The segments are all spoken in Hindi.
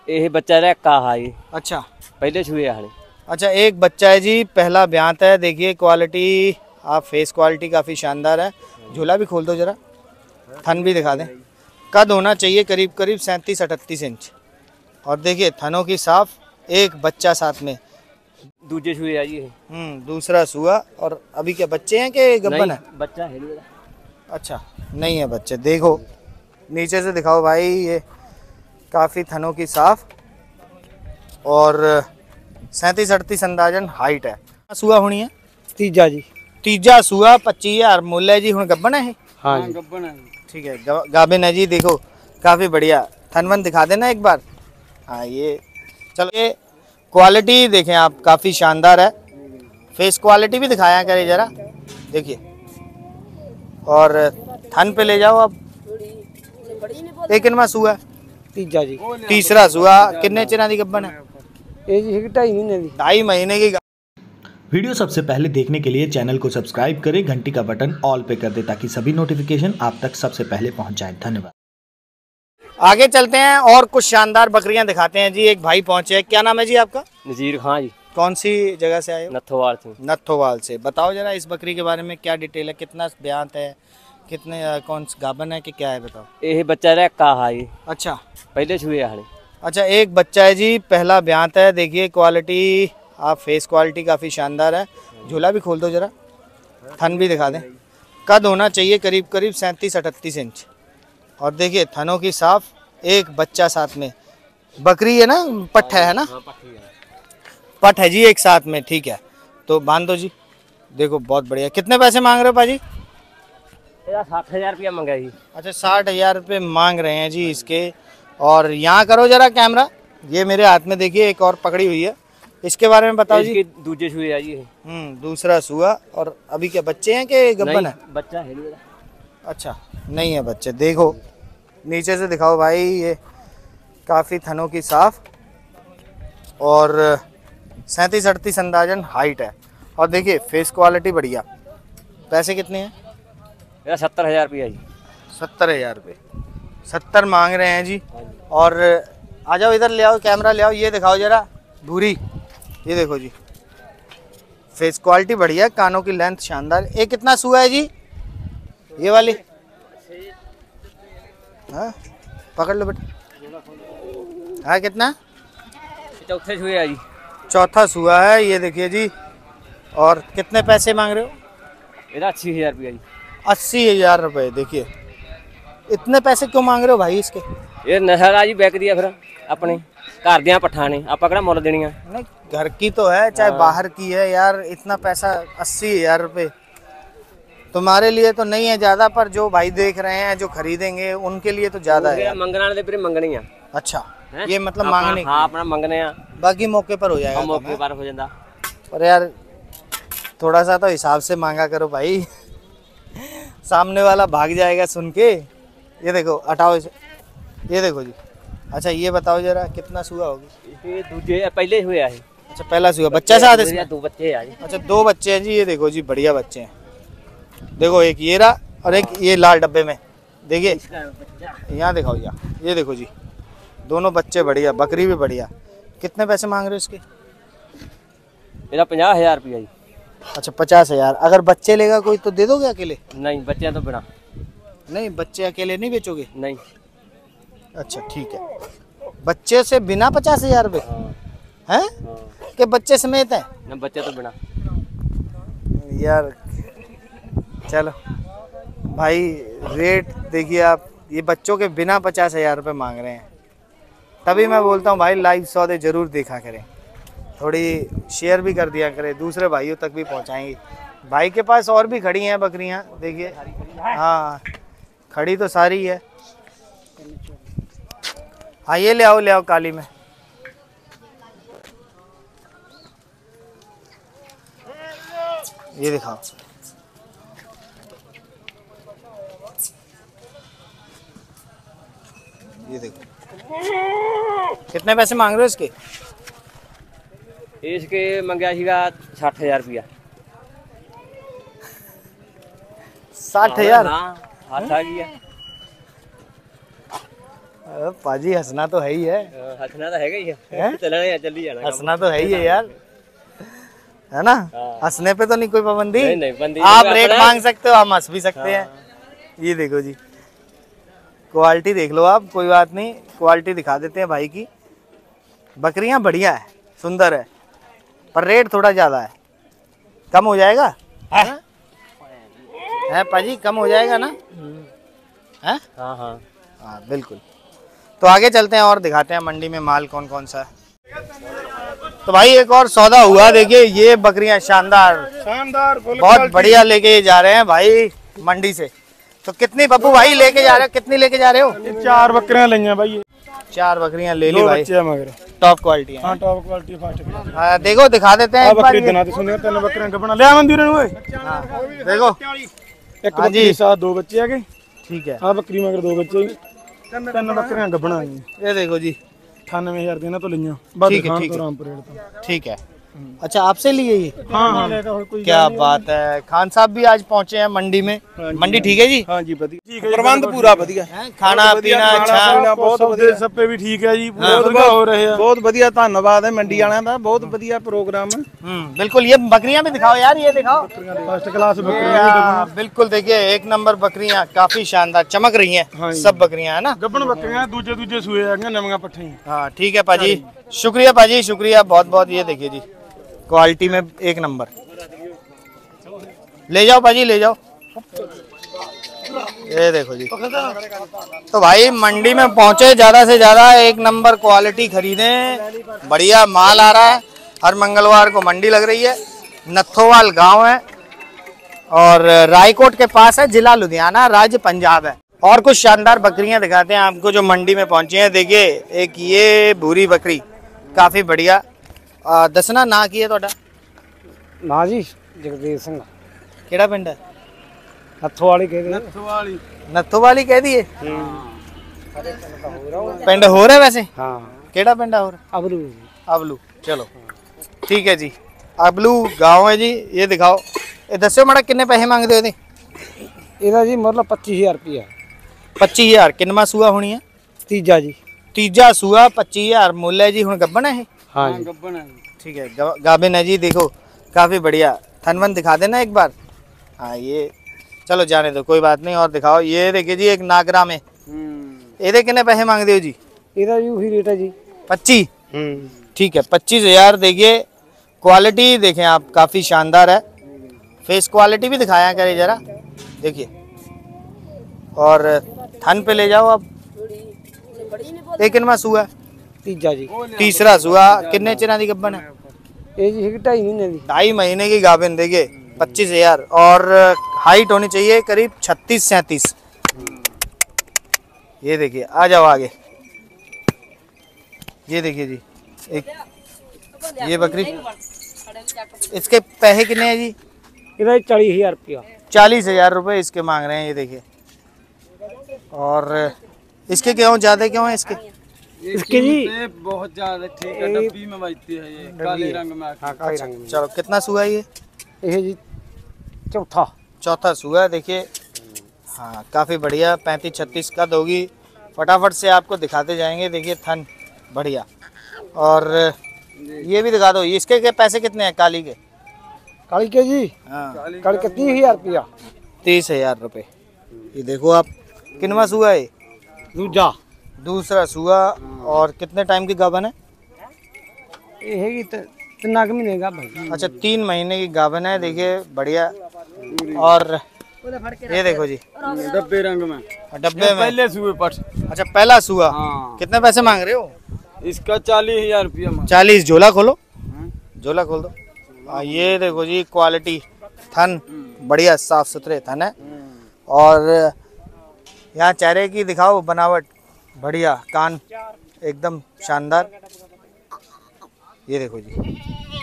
ये बच्चा रखा है जी। अच्छा, पहले छुए हाले। अच्छा, एक बच्चा है जी, पहला ब्यांत है। देखिए क्वालिटी, आप फेस क्वालिटी काफ़ी शानदार है। झूला भी खोल दो जरा, थन भी दिखा दें। कद होना चाहिए करीब करीब 37-38 इंच। और देखिए थनों की साफ, एक बच्चा साथ में। दूजे छुए है जी। दूसरा सुआ। और अभी क्या बच्चे हैं कि गब्बन है? बच्चा है नहीं। अच्छा, नहीं है बच्चे। देखो नीचे से दिखाओ भाई, ये काफ़ी थनों की साफ और 37-38 अंदाजन हाइट है। सुआ होनी है तीजा जी। तीजा सुआ 25,000 मुੱਲ है जी। हुण गब्बन है? हाँ जी, गब्बन है। ठीक है, गाभिन है जी। देखो काफ़ी बढ़िया। थनवन दिखा देना एक बार। हाँ ये, चलो ये क्वालिटी देखें आप, काफ़ी शानदार है। फेस क्वालिटी भी दिखाया करे जरा, देखिए। और थन पे ले जाओ अब। लेकिन सुआ तीजा जी। तीसरा सुआ। कितने चिरा दी गब्बन है? ये जी 2.5 महीने दी। 2.5 महीने की। वीडियो सबसे पहले देखने के लिए चैनल को सब्सक्राइब करें, घंटी का बटन ऑल पे कर दे ताकि सभी नोटिफिकेशन आप तक सबसे पहले पहुंच जाए। धन्यवाद। आगे चलते हैं और कुछ शानदार बकरियां दिखाते हैं जी। एक भाई पहुंचे हैं, क्या नाम है जी आपका? नजीर खान जी। कौन सी जगह से आए हो? नथोवाल से। नथोवाल से। बताओ जरा इस बकरी के बारे में, क्या डिटेल है, कितना ब्यांत है, कितने कौन गाभन है कि क्या है, बताओ। ये बच्चा रखा है जी। अच्छा, पहले छुए हाले। अच्छा, एक बच्चा है जी, पहला ब्यांत है। देखिए क्वालिटी, आप फेस क्वालिटी काफ़ी शानदार है। झूला भी खोल दो जरा, थन भी दिखा दें। कद होना चाहिए करीब करीब 37-38 इंच। और देखिए थनों की साफ, एक बच्चा साथ में। बकरी है ना, पट्ठ है ना? पट है जी एक साथ में, ठीक है। तो बांध दो जी। देखो बहुत बढ़िया। कितने पैसे मांग रहे हो पाजी? 60,000 रुपया मंगा जी। अच्छा, 60,000 रुपये मांग रहे हैं जी इसके। और यहाँ करो जरा कैमरा, ये मेरे हाथ में देखिए एक और पकड़ी हुई है, इसके बारे में बताओ जी। दूजे छुए है जी। दूसरा सुआ। और अभी क्या बच्चे हैं कि गब्बन है? बच्चा है नहीं। अच्छा, नहीं है बच्चे। देखो नीचे से दिखाओ भाई, ये काफ़ी थनों की साफ और 37-38 अंदाजन हाइट है। और देखिए फेस क्वालिटी बढ़िया। पैसे कितने हैं? 70,000 रुपया जी। 70,000 रुपये। 70 मांग रहे हैं जी। और आ जाओ इधर, ले आओ कैमरा, ले आओ, ये दिखाओ जरा भूरी। ये देखो जी, फेस क्वालिटी बढ़िया, कानों की लेंथ शानदार। ये कितना सुआ है जी ये वाली? हाँ पकड़ लो बेटा। हाँ कितना? चौथे छुए है जी। चौथा सुआ है ये, देखिए जी। और कितने पैसे मांग रहे हो? 80,000 रुपया जी। 80,000 रुपये। देखिए इतने पैसे क्यों मांग रहे हो भाई इसके? ये नशा जी बैक दिया फिर अपने घर दिया पठा ने, आप कड़ा मुल देनी। नहीं, घर की तो है चाहे बाहर की है यार। इतना पैसा 80,000 रुपये तुम्हारे लिए तो नहीं है ज़्यादा, पर जो भाई देख रहे हैं, जो खरीदेंगे उनके लिए तो ज़्यादा है। मंगना मंगनी है। अच्छा, ये मतलब मांगने। हाँ अपना मंगने, बाकी मौके पर हो जाएगा। मौके पर हो जाता। पर यार थोड़ा सा तो हिसाब से मांगा करो भाई, सामने वाला भाग जाएगा सुन के। ये देखो, हटाओ इसे। ये देखो जी। अच्छा ये बताओ जरा कितना सुआ होगी? दूजे पहले हुए है। अच्छा पहला सुआ। बच्चा साथ इसमें? 2 बच्चे हैं। अच्छा 2 बच्चे हैं जी। ये देखो जी, बढ़िया बच्चे हैं। देखो एक ये रहा और एक ये लाल डब्बे में, देखिए यहाँ दिखाओ यहाँ। ये देखो जी, दोनों बच्चे बढ़िया, बकरी भी बढ़िया। कितने पैसे मांग रहे हो इसके? मेरा 50,000 रुपया जी। अच्छा 50,000। अगर बच्चे लेगा कोई तो दे दोगे अकेले? नहीं, बच्चे तो बिना। नहीं, बच्चे अकेले नहीं बेचोगे? नहीं। अच्छा ठीक है। बच्चे से बिना 50,000 रुपये हैं कि बच्चे समेत है? ना, बच्चे तो बिना। यार चलो भाई, रेट देखिए आप, ये बच्चों के बिना 50,000 रुपये मांग रहे हैं। तभी मैं बोलता हूँ भाई लाइव सौदे जरूर देखा करें, थोड़ी शेयर भी कर दिया करें, दूसरे भाइयों तक भी पहुँचाएंगे। भाई के पास और भी खड़ी हैं बकरियाँ, देखिए। हाँ खड़ी तो सारी है। हाँ ये ले आओ काली में। ये दिखाओ। ये देखो। कितने पैसे मांग रहे हो इसके? इसके मंगया सीगा 60,000 रुपया। 60,000? हाँ, हाथ आ गया। पाजी हंसना तो है ही है। हंसना तो हैगा ही है, चलना है जल्दी जाना। हंसना तो है ही है यार, है ना। हंसने पे तो नहीं कोई पाबंदी। नहीं बंदी आप रेट मांग सकते हो, हम हंस भी सकते हैं। ये देखो जी, क्वालिटी देख लो आप, कोई बात नहीं, क्वालिटी दिखा देते हैं भाई की। बकरियां बढ़िया है, सुंदर है, पर रेट थोड़ा ज्यादा है। कम हो जाएगा है पाजी, कम हो जाएगा ना? है हाँ हाँ हाँ बिल्कुल। तो आगे चलते हैं और दिखाते हैं मंडी में माल कौन कौन सा है। तो भाई एक और सौदा हुआ, देखिए ये बकरियां शानदार बहुत बढ़िया लेके जा रहे हैं भाई मंडी से। तो कितनी पप्पू भाई लेके जा रहे हो, कितनी लेके जा रहे हो? 4 बकरियां लेंगे भाई, 4 बकरियां ले ली भाई, मगर टॉप क्वालिटी है। हाँ टॉप क्वालिटी फर्स्ट क्लास। हाँ, देखो दिखा देते हैं एक बार बकरी ये। दिना तो सुनिए, 3 बकरियां गबना ले मंदिर में। हाँ, देखो एक हाँ बकरी जी। साथ 2 बच्चे आ गए। ठीक है, हाँ बकरी मगर 2 बच्चे, 3 बकरियां गबना। ये देखो जी, 98,000 देना तो लिया ठीक है, ठीक है। रामपुर रेट तो। ठीक है। अच्छा आपसे लिए ये? हाँ हाँ क्या बात है, खान साहब भी आज पहुंचे हैं मंडी में। मंडी ठीक है जी? हाँ जी बढ़िया, प्रबंध पूरा बढ़िया, खाना पीना अच्छा, बहुत ਵਧੀਆ ਸਭ पे भी ठीक है जी, बहुत ਵਧੀਆ हो रहे हैं। बहुत ਵਧੀਆ, ਧੰਨਵਾਦ है मंडी वाਲਿਆਂ ਦਾ, बहुत ਵਧੀਆ प्रोग्राम है। बिल्कुल। ये बकरियां भी दिखाओ यार, ये दिखाओ फर्स्ट क्लास बकरियां, बिल्कुल। देखिए एक नंबर बकरियां, काफी शानदार चमक रही हैं सब बकरियां, है ना। ਗੱਬਣ ਬੱਕਰੀਆਂ ਦੂਜੇ ਸੂਏ ਆ ਗਈਆਂ, ਨਵੀਆਂ ਪੱਠੀਆਂ। हाँ ठीक है पाजी, शुक्रिया पाजी, शुक्रिया बहुत बहुत। ये देखिए जी, क्वालिटी में एक नंबर। ले जाओ पाजी, ले जाओ। ये देखो जी, तो भाई मंडी में पहुंचे, ज्यादा से ज्यादा एक नंबर क्वालिटी खरीदें, बढ़िया माल आ रहा है। हर मंगलवार को मंडी लग रही है। नथोवाल गांव है और रायकोट के पास है, जिला लुधियाना, राज्य पंजाब है। और कुछ शानदार बकरियां दिखाते हैं आपको जो मंडी में पहुंची हैं। देखिए एक ये भूरी बकरी, काफी बढ़िया। दसना ना की है ਤੁਹਾਡਾ? ਨਾ ਜੀ ਜਗਦੀਪ ਸਿੰਘ ਕਿਹੜਾ ਪਿੰਡ ਹੈ? ਹੱਥੋਂ ਵਾਲੀ ਕਹਿੰਦੇ ਨੱਥੋਵਾਲੀ ਕਹਿ ਦਈਏ? ਪਿੰਡ ਹੋਰ ਹੈ ਵੈਸੇ? ਹਾਂ ਕਿਹੜਾ ਪਿੰਡ ਹੈ ਹੋਰ? ਅਬਰੂ अबलू। चलो ठीक है जी, अबलू गांव है जी। ये दिखाओ, ये दस्यो माड़ा किन्ने पैसे मांगते हो? ਇਹਦਾ ਜੀ ਮੁੱਲ 25000 ਰੁਪਇਆ। 25000। किन्नवा सूआ होनी है? ਤੀਜਾ ਜੀ। तीजा सूआ 25000 मुल है जी। हुण गब्बन है ये? हाँ जी ਗੱਬਣ ਹੈ। ठीक है, गाबिन है जी। देखो काफी बढ़िया, थनवन दिखा देना एक बार। हाँ ये चलो जाने दो, कोई बात नहीं। और दिखाओ, ये देखिए जी एक नागरा में, ये किन्ने पैसे मांगते हो जी? ਇਹਦਾ ਵੀ ਉਹੀ ਰੇਟ ਹੈ ਜੀ। 25। ठीक है, 25000। देखिए क्वालिटी देखें आप, काफी शानदार है। फेस क्वालिटी भी दिखाया करे जरा, देखिए। और थन पे ले जाओ आप। एक किन्नवा सूआ? ਤੀਜਾ जी। तीसरा सूआ। किन्ने चिरा दी गब्बन है? ਇਹ ਜੀ 2.5 महीने ਦੀ। 2.5 महीने की गाभिन। देखिए 25000। और हाइट होनी चाहिए करीब 36-37। ये देखिए, आ जाओ आगे। ये देखिए जी, एक ये बकरी, इसके पैसे कितने हैं जी? ਇਹਦਾ 40000 ਰੁਪਇਆ। 40000 रुपये इसके मांग रहे हैं। ये देखिए, और इसके क्यों ज्यादा, क्यों है इसके? इसके जी बहुत ज्यादा ठीक है, डब्बी में बजती है ये, काले रंग में। हाँ काले रंग में। चलो कितना सूआ है ये? ਇਹ ਜੀ चौथा। चौथा सूआ। देखिए हाँ काफ़ी बढ़िया, 35-36 कद होगी। फटाफट से आपको दिखाते जाएंगे। देखिए थन बढ़िया। और ये भी दिखा दो, इसके के पैसे कितने हैं काली के? काली के जी, हाँ काली के 30000 रुपया। 30000 रुपये। ये देखो आप, किनवा सूआ है? दूजा। दूसरा सूआ। और कितने टाइम की गाभन है? ये है कि 3 महीने का भाई। अच्छा 3 महीने की गाभन है। देखिए बढ़िया। और ये देखो जी, डब्बे रंग में, डब्बे में पहले सुए पट। अच्छा पहला सूआ। हाँ। कितने पैसे मांग रहे हो? इसका 40000 रुपया। 40। झोला खोलो, झोला खोल दो। ये देखो जी क्वालिटी, थन बढ़िया साफ सुथरे थन है। और यहाँ चेहरे की दिखाओ बनावट, बढ़िया। कान एकदम शानदार। ये देखो जी,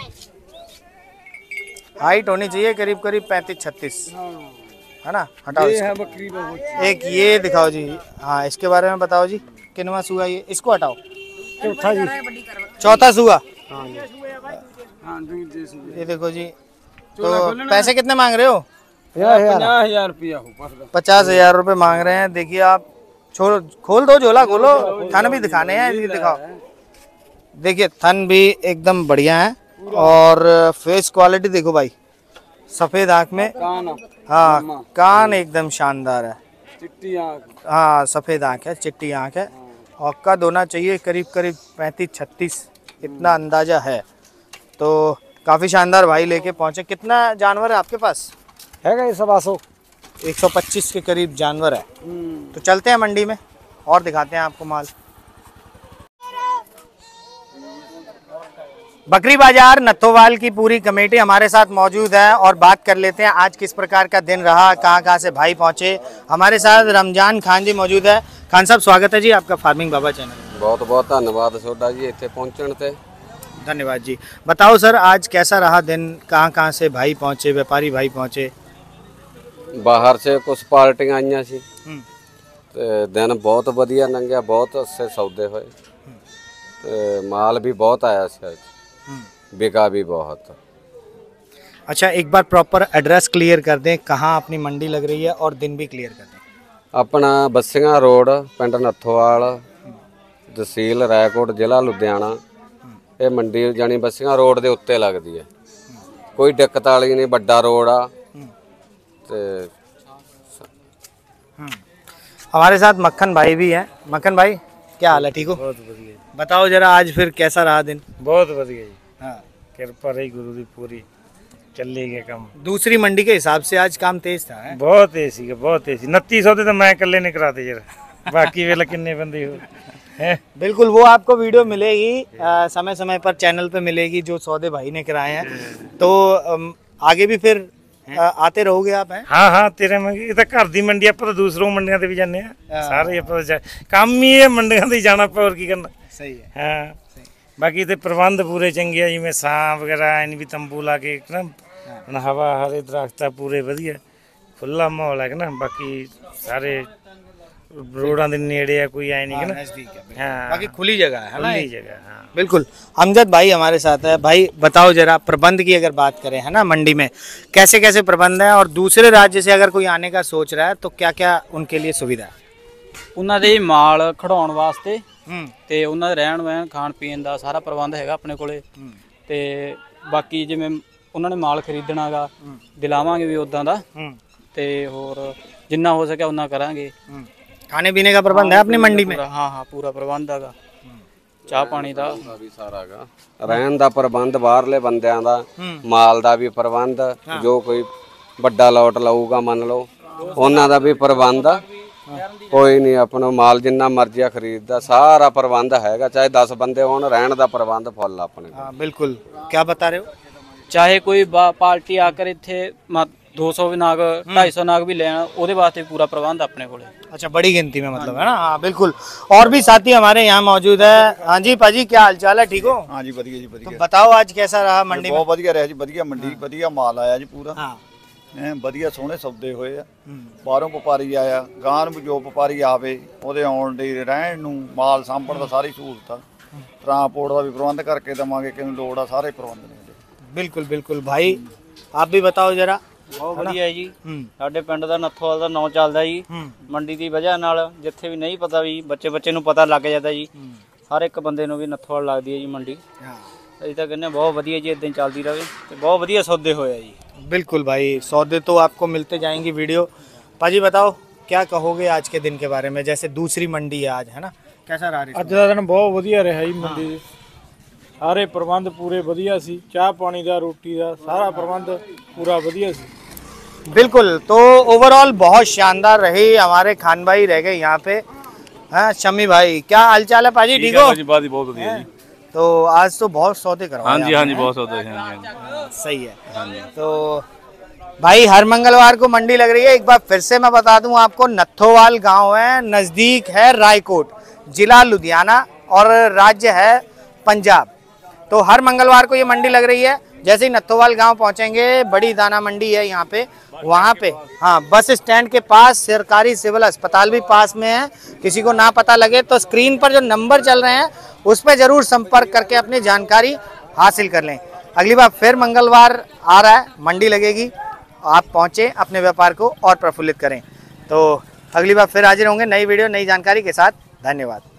हाइट होनी चाहिए करीब 35-36, है ना। हटाओ ये है बकरी बहुत। एक ये दिखाओ जी। हाँ इसके बारे में बताओ जी, किनवा सूआ ये? इसको हटाओ। चौथा जी। चौथा सूआ। हाँ दूध जैसे। ये देखो जी, तो पैसे कितने मांग रहे हो? 50,000। 50,000 रुपया हो। 50,000 रुपये मांग रहे हैं। देखिए आप, छोड़ खोल दो झोला, खोलो, थन भी दिखाने हैं, ये दिखाओ। देखिए थन भी एकदम बढ़िया है और फेस क्वालिटी देखो भाई, सफेद आंख में, हाँ कान एकदम शानदार है, चिट्टी आँख, हाँ सफेद आंख है, चिट्टी आंख है और कद होना चाहिए करीब करीब 35-36 इतना अंदाजा है। तो काफी शानदार भाई लेके पहुंचे। कितना जानवर है आपके पास? हैगा ये 125। 125 के करीब जानवर है। तो चलते हैं मंडी में और दिखाते हैं आपको माल। बकरी बाजार नथोवाल की पूरी कमेटी हमारे साथ मौजूद है और बात कर लेते हैं आज किस प्रकार का दिन रहा, कहाँ से भाई पहुंचे। हमारे साथ रमजान खान जी मौजूद है। खान साहब स्वागत है जी आपका फार्मिंग बाबा चैनल। बहुत बहुत धन्यवाद सोडा जी इतने पहुंचने से। धन्यवाद जी। बताओ सर आज कैसा रहा दिन, कहाँ से भाई पहुंचे, व्यापारी भाई पहुंचे? बाहर से कुछ पार्टियां आईਆਂ ਸੀ ਤੇ दिन बहुत ਵਧੀਆ ਲੰਘਿਆ, बहुत अच्छे सौदे हुए ਤੇ माल भी बहुत आया ਸੀ आज, बिका भी बहुत। अच्छा एक बार प्रॉपर एड्रेस क्लियर कर दें, कहाँ अपनी मंडी लग रही है और दिन भी क्लियर कर दें। अपना बसियां रोड, पिंड नथोवाल, तहसील रायकोट, जिला लुधियाना। ये मंडी जानी बसियां रोड के उत्ते लगती है, कोई दिक्कत वाली नहीं, बड़ा रोड आ। हमारे साथ मक्खन भाई भी हैं। मक्खन भाई क्या हाल है, ठीक हो? बहुत बढ़िया, बताओ जरा आज फिर कैसा रहा दिन? बहुत बढ़िया जी। हाँ कृपा रही गुरु की पूरी, चली गया काम। दूसरी मंडी के हिसाब से आज काम तेज था है? बहुत तेज है, बहुत तेज। 2900 तो मैं कल्ले नहीं कराते जरा, बाकी वेला किन्ने बंदे हो हैं। बिल्कुल वो आपको वीडियो मिलेगी समय समय पर चैनल पे मिलेगी जो सौदे भाई ने कराए हैं। तो आगे भी फिर आते रहोगे आप? हैं हाँ हाँ तेरे में ये तो घर दी मंडी, आप तो दूसरों मंडियां ते भी जाने हैं सारे, आप काम ही है मंडियां ते जाना पर की करना। सही है। हाँ बाकी तो प्रबंध पूरे चंगे है, जिमें सां वगैरह इन भी तंबू ला के ना, हवा हरे दरख्त पूरे वधिया, खुला माहौल है ना। बाकी सारे रोडां दे नेड़े है, कोई आए नहीं ना, नजदीक है। हाँ बाकी खुली जगह है ना, खुली जगह। हाँ बिल्कुल। अमजद भाई हमारे साथ है। भाई बताओ जरा प्रबंध की अगर बात करें है ना, मंडी में कैसे कैसे प्रबंध है और दूसरे राज्य से अगर कोई आने का सोच रहा है तो क्या क्या उनके लिए सुविधा है? ਉਹਨਾਂ ਦੇ ਮਾਲ ਖੜਾਉਣ ਵਾਸਤੇ ਤੇ ਉਹਨਾਂ ਦੇ ਰਹਿਣ ਬਹਿਣ ਖਾਣ ਪੀਣ ਦਾ ਸਾਰਾ ਪ੍ਰਬੰਧ ਹੈਗਾ ਆਪਣੇ ਕੋਲੇ। ਤੇ ਬਾਕੀ ਜਿਵੇਂ ਉਹਨਾਂ ਨੇ ਮਾਲ ਖਰੀਦਣਾਗਾ ਦਿਲਾਵਾਂਗੇ ਵੀ ਉਦਾਂ ਦਾ, ਤੇ ਹੋਰ ਜਿੰਨਾ ਹੋ ਸਕਿਆ ਉਹਨਾਂ ਕਰਾਂਗੇ। खाने पीने का प्रबंध है अपनी मंडी में? हाँ हाँ पूरा प्रबंध हैगा, ਚਾਹ ਪਾਣੀ ਦਾ ਵੀ ਸਾਰਾ ਹੈਗਾ, ਰਹਿਣ ਦਾ ਪ੍ਰਬੰਧ, ਬਾਹਰਲੇ ਬੰਦਿਆਂ ਦਾ, ਮਾਲ ਦਾ ਵੀ ਪ੍ਰਬੰਧ, ਜੋ ਕੋਈ ਵੱਡਾ ਲੋਟ ਲਊਗਾ ਮੰਨ ਲਓ ਉਹਨਾਂ ਦਾ ਵੀ ਪ੍ਰਬੰਧ ਆ। कोई नहीं, अपना माल जिन्ना मर्जी खरीददा, सारा प्रबंध हैगा, चाहे 10 बंदे होन, रहने का प्रबंध फुल अपने। हाँ बिल्कुल। क्या बता रहे हो? ਚਾਹੇ ਕੋਈ ਪਾਰਟੀ ਆकर ਇੱਥੇ 200 नाग 250 नाग भी लेना, ਉਹਦੇ ਵਾਸਤੇ पूरा प्रबंध अपने कोले। अच्छा बड़ी गिनती में मतलब है ना। हाँ बिल्कुल। और भी साथी हमारे यहाँ मौजूद है। हाँ जी पाजी क्या हाल चाल है, ठीक हो? हाँ जी बढ़िया जी बढ़िया। तो बताओ आज कैसा रहा मंडी में? बहुत बढ़िया रहा जी, बढ़िया मंडी, बढ़िया माल आया जी पूरा। हाँ ਵਧੀਆ ਸੋਹਣੇ ਸੌਦੇ ਹੋਏ ਆ। ਬਾਹਰੋਂ ਵਪਾਰੀ ਆਇਆ, ਗਾਂ ਨੂੰ ਜੋ ਵਪਾਰੀ ਆਵੇ ਉਹਦੇ ਆਉਣ ਦੇ ਰਹਿਣ ਨੂੰ, ਮਾਲ ਸਾਂਭਣ ਦਾ ਸਾਰੀ ਸਹੂਲਤ ਆ। ਟਰਾਂਸਪੋਰਟ ਦਾ ਵੀ ਪ੍ਰਬੰਧ ਕਰਕੇ ਦੇਵਾਂਗੇ, ਕਿਨੂੰ ਲੋੜ ਆ ਸਾਰੇ ਪ੍ਰਬੰਧ ਨੇ। बिल्कुल बिल्कुल। भाई आप भी बताओ जरा। ਬਹੁਤ ਵਧੀਆ ਹੈ ਜੀ। ਸਾਡੇ ਪਿੰਡ ਦਾ ਨੱਥੋਵਾਲ ਦਾ ਨਾਂ ਚੱਲਦਾ ਜੀ ਮੰਡੀ ਦੀ ਵਜ੍ਹਾ ਨਾਲ। ਜਿੱਥੇ ਵੀ ਨਹੀਂ ਪਤਾ ਵੀ ਬੱਚੇ ਨੂੰ ਪਤਾ ਲੱਗ ਜਾਂਦਾ ਜੀ, ਹਰ ਇੱਕ ਬੰਦੇ ਨੂੰ ਵੀ ਨੱਥੋਵਾਲ ਲੱਗਦੀ ਹੈ ਜੀ ਮੰਡੀ। ਅਸੀਂ ਤਾਂ ਕਹਿੰਦੇ ਬਹੁਤ ਵਧੀਆ ਜੀ, ਇਦਾਂ ਚੱਲਦੀ ਰਹੇ ਤੇ बहुत ਵਧੀਆ ਸੌਦੇ ਹੋਏ ਆ ਜੀ। बिल्कुल भाई, सौदे तो आपको मिलते जाएंगी वीडियो। पाजी बताओ क्या कहोगे आज के दिन के बारे में, जैसे दूसरी मंडी है आज है ना, कैसा रहा? ਅੱਜ ਦਾ ਦਿਨ ਬਹੁਤ ਵਧੀਆ ਰਿਹਾ ਜੀ ਮੰਡੀ ਦੇ, ਸਾਰੇ ਪ੍ਰਬੰਧ ਪੂਰੇ ਵਧੀਆ ਸੀ, ਚਾਹ ਪਾਣੀ ਦਾ, ਰੋਟੀ ਦਾ ਸਾਰਾ ਪ੍ਰਬੰਧ ਪੂਰਾ ਵਧੀਆ ਸੀ। बिल्कुल। तो ओवरऑल बहुत शानदार रही। हमारे खान भाई रह गए यहाँ पे। हाँ शमी भाई क्या हाल चाल है पाजी, ठीक हो? बहुत बढ़िया जी। तो आज तो बहुत सौदे करवाए। हाँ जी बहुत सौदे हैं। सही है। तो भाई हर मंगलवार को मंडी लग रही है। एक बार फिर से मैं बता दूं आपको, नथोवाल गांव है, नज़दीक है रायकोट, जिला लुधियाना और राज्य है पंजाब। तो हर मंगलवार को ये मंडी लग रही है। जैसे ही नथोवाल गांव पहुंचेंगे, बड़ी दाना मंडी है यहाँ पे, वहाँ पे हाँ बस स्टैंड के पास सरकारी सिविल अस्पताल भी पास में है। किसी को ना पता लगे तो स्क्रीन पर जो नंबर चल रहे हैं उस पर जरूर संपर्क करके अपनी जानकारी हासिल कर लें। अगली बार फिर मंगलवार आ रहा है, मंडी लगेगी, आप पहुँचे, अपने व्यापार को और प्रफुल्लित करें। तो अगली बार फिर हाजिर होंगे नई वीडियो नई जानकारी के साथ। धन्यवाद।